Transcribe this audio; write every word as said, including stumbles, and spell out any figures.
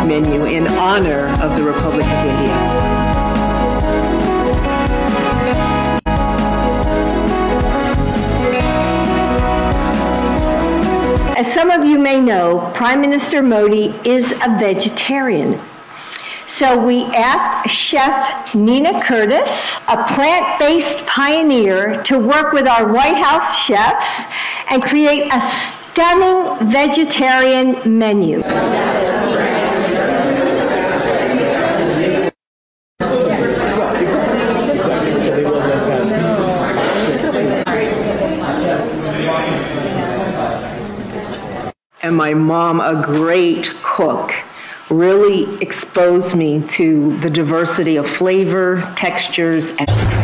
menu in honor of the Republic of India. As some of you may know, Prime Minister Modi is a vegetarian. So we asked Chef Nina Curtis, a plant-based pioneer, to work with our White House chefs and create a stunning vegetarian menu. And my mom, a great cook, really exposed me to the diversity of flavor, textures, and